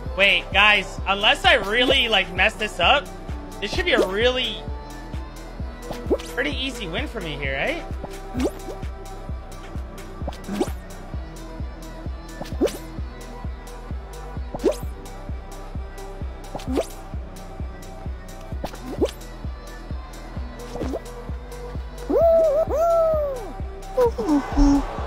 Wait, guys, unless I really, like, mess this up, this should be a really pretty easy win for me here, right? Woo-hoo!